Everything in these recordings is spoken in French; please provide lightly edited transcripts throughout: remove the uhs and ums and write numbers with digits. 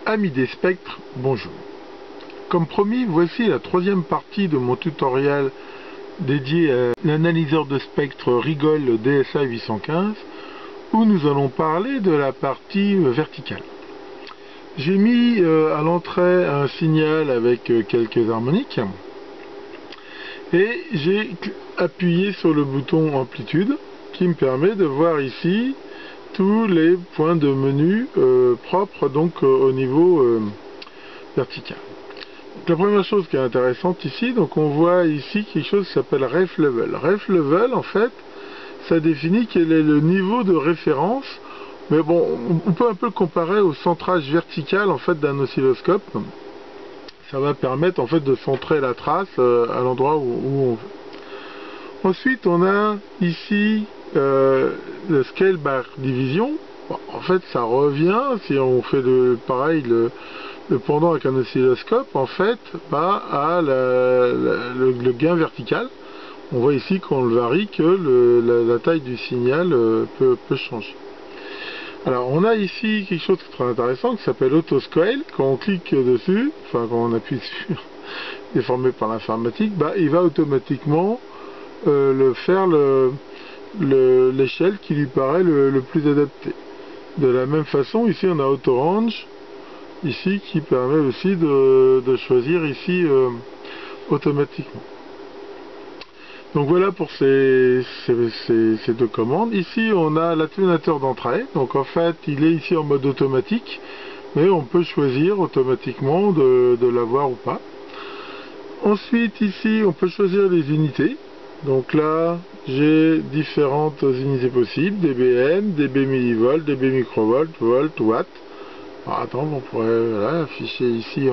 Amis des spectres, bonjour. Comme promis, voici la troisième partie de mon tutoriel dédié à l'analyseur de spectre Rigol DSA 815 où nous allons parler de la partie verticale. J'ai mis à l'entrée un signal avec quelques harmoniques et j'ai appuyé sur le bouton amplitude qui me permet de voir ici tous les points de menu propres donc au niveau vertical. Donc, la première chose qui est intéressante ici, donc on voit ici quelque chose qui s'appelle Ref Level. Ref Level, en fait, ça définit quel est le niveau de référence, mais bon, on peut un peu comparer au centrage vertical en fait d'un oscilloscope. Ça va permettre en fait de centrer la trace à l'endroit où on veut. Ensuite, on a ici le scale par division. Bon, en fait, ça revient, si on fait pareil, le pendant avec un oscilloscope, en fait, à le gain vertical. On voit ici qu'on le varie, que la taille du signal peut changer. Alors, on a ici quelque chose de très intéressant qui s'appelle Autoscale. Quand on clique dessus, enfin quand on appuie dessus, déformé par l'informatique, il va automatiquement faire l'échelle qui lui paraît le plus adapté. De la même façon, ici on a Auto Range, ici qui permet aussi de choisir ici automatiquement. Donc voilà pour ces deux commandes. Ici on a l'atténuateur d'entrée, donc en fait il est ici en mode automatique, mais on peut choisir automatiquement de l'avoir ou pas. Ensuite ici on peut choisir les unités. Donc là, j'ai différentes unités possibles, dBm, dB millivolts, dB microvolts, volts, watts. Alors, attends, on pourrait afficher ici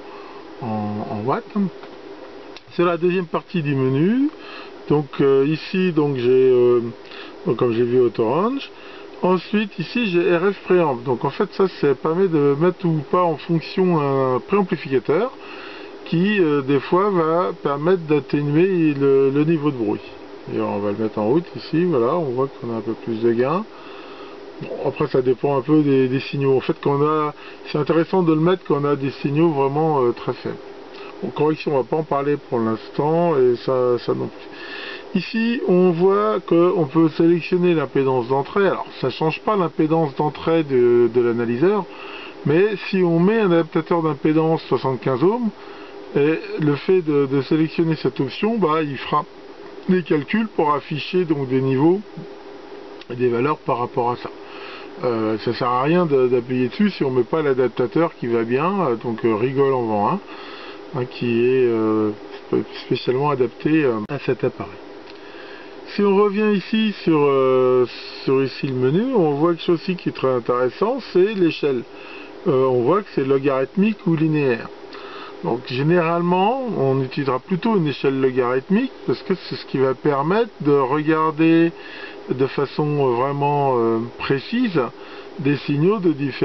en watts. C'est la deuxième partie du menu. Donc ici, j'ai, comme j'ai vu, Auto Range. Ensuite, ici, j'ai RF préamp. Donc en fait, ça permet de mettre ou pas en fonction un préamplificateur qui des fois va permettre d'atténuer le niveau de bruit. Et on va le mettre en route ici, voilà, on voit qu'on a un peu plus de gain. Bon, après ça dépend un peu des signaux. En fait, c'est intéressant de le mettre quand on a des signaux vraiment très faibles. Bon, correction, on va pas en parler pour l'instant, et ça non plus. Ici, on voit qu'on peut sélectionner l'impédance d'entrée. Alors, ça change pas l'impédance d'entrée de l'analyseur, mais si on met un adaptateur d'impédance 75 ohms, et le fait de sélectionner cette option, il fera des calculs pour afficher donc des niveaux et des valeurs par rapport à ça. Ça sert à rien d'appuyer dessus si on ne met pas l'adaptateur qui va bien, donc Rigol en vend un, qui est spécialement adapté à cet appareil. Si on revient ici sur ici le menu, on voit quelque chose aussi qui est très intéressant, c'est l'échelle. On voit que c'est logarithmique ou linéaire. Donc généralement, on utilisera plutôt une échelle logarithmique parce que c'est ce qui va permettre de regarder de façon vraiment précise des signaux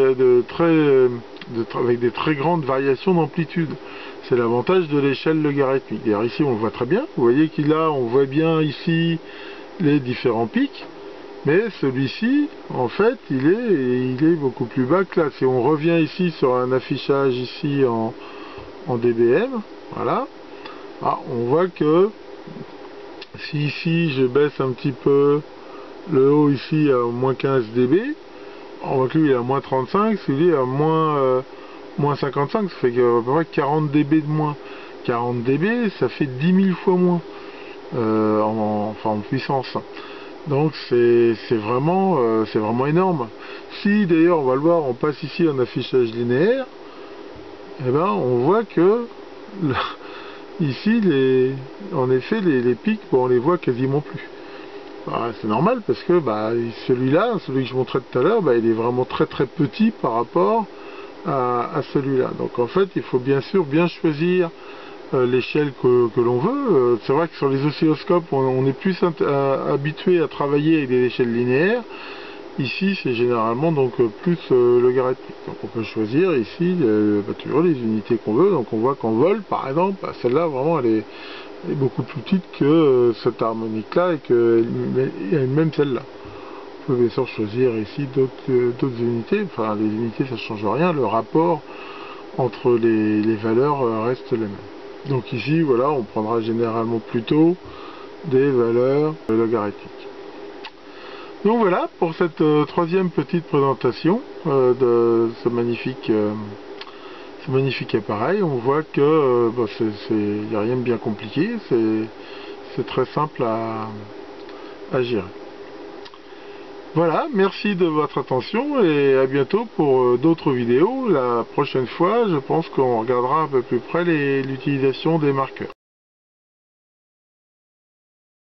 avec des très grandes variations d'amplitude. C'est l'avantage de l'échelle logarithmique. D'ailleurs ici on le voit très bien, vous voyez on voit bien ici les différents pics, mais celui-ci en fait il est beaucoup plus bas que là. Si on revient ici sur un affichage ici en dBm, voilà, on voit que si ici je baisse un petit peu le haut ici à moins 15 dB, on voit que lui il est à moins 35, celui-là est à moins 55, ça fait à peu près 40 dB de moins. 40 dB, ça fait 10 000 fois moins en puissance. Donc c'est vraiment énorme. Si d'ailleurs on va le voir, on passe ici en affichage linéaire, on voit que ici en effet les pics, on les voit quasiment plus. C'est normal parce que celui-là, celui que je montrais tout à l'heure, il est vraiment très très petit par rapport à celui-là. Donc en fait il faut bien sûr bien choisir l'échelle que l'on veut. C'est vrai que sur les oscilloscopes on est plus habitué à travailler avec des échelles linéaires. Ici c'est généralement donc plus logarithmique. Donc on peut choisir ici toujours les unités qu'on veut. Donc on voit qu'en vol par exemple, celle-là vraiment elle est beaucoup plus petite que cette harmonique là et même celle-là. pouvez bien sûr choisir ici d'autres unités. Enfin, les unités, ça ne change rien. Le rapport entre les valeurs reste le même. Donc ici, voilà, on prendra généralement plutôt des valeurs logarithmiques. Donc voilà pour cette troisième petite présentation de ce magnifique appareil. On voit que il n'y a rien de bien compliqué, c'est très simple à gérer. Voilà, merci de votre attention et à bientôt pour d'autres vidéos. La prochaine fois, je pense qu'on regardera un peu plus près l'utilisation des marqueurs.